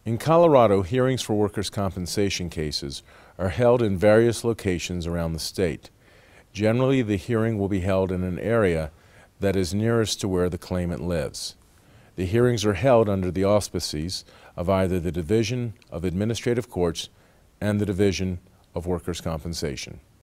In Colorado, hearings for workers' compensation cases are held in various locations around the state. Generally, the hearing will be held in an area that is nearest to where the claimant lives. The hearings are held under the auspices of either the Division of Administrative Courts and the Division of Workers' Compensation.